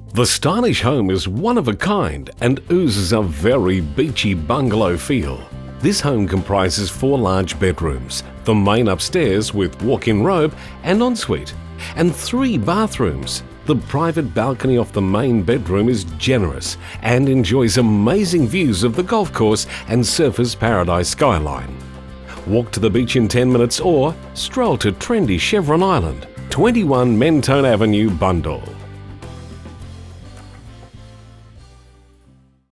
The stylish home is one of a kind and oozes a very beachy bungalow feel. This home comprises 4 large bedrooms, the main upstairs with walk-in robe and ensuite, and 3 bathrooms. The private balcony off the main bedroom is generous and enjoys amazing views of the golf course and Surfers Paradise skyline. Walk to the beach in 10 minutes or stroll to trendy Chevron Island, 21 Mentone Avenue, Bundall.